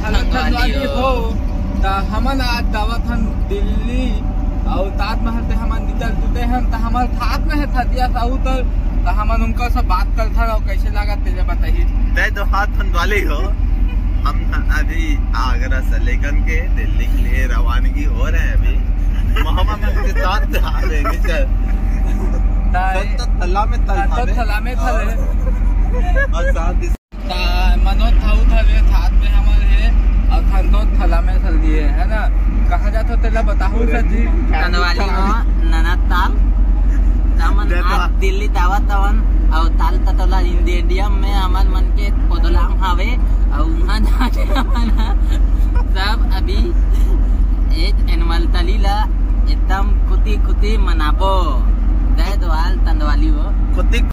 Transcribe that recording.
थंदवाली हो त हमन आज दावत हन दिल्ली और ताजमहल से हमन निकल चुके हैं। तो हमारे साथ में है थदिया साहू तो हमन उनका सब बात कर था और कैसे लगा तेरे बताइए। तय तो हाथ थंदवाली हो। हम अभी आगरा से लेकर के दिल्ली के लिए रवानगी हो रहे हैं। अभी मोहम्मद के साथ आ रहेंगे थला में थले और साथ मनोज थाऊ थले साथ में हमारे है और खंदो थला में थल दिए है ना। कहाँ जाते तेला बताओ सजी थंदवाली ननताल तमन आज दिल्ली दावत तवन और ताल ततला इंडियम में हमन मन के पोदलाम हवे और वहां जाके हमन सब अभी एक एनिमल तलीला एकदम खुती खुती मनाबो। दे दवाल तंदवाली हो खुती